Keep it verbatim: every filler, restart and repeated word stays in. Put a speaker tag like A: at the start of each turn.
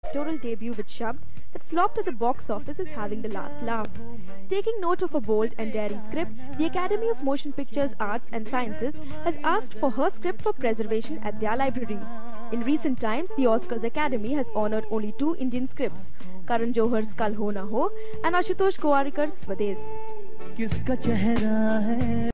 A: directorial debut with Shabd that flopped at the box office is having the last laugh. Taking note of a bold and daring script, the Academy of Motion Pictures Arts and Sciences has asked for her script for preservation at their library. In recent times, the Oscars Academy has honored only two Indian scripts, Karan Johar's Kal Ho Na Ho and Ashutosh Gowarkar's Swades.
B: किसका चेहरा है